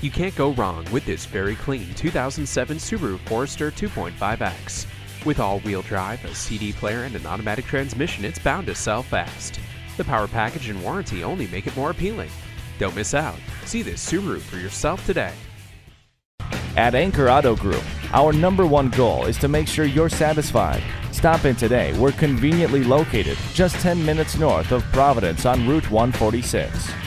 You can't go wrong with this very clean 2007 Subaru Forester 2.5X. With all-wheel drive, a CD player, and an automatic transmission, it's bound to sell fast. The power package and warranty only make it more appealing. Don't miss out. See this Subaru for yourself today. At Anchor Auto Group, our #1 goal is to make sure you're satisfied. Stop in today. We're conveniently located just 10 minutes north of Providence on Route 146.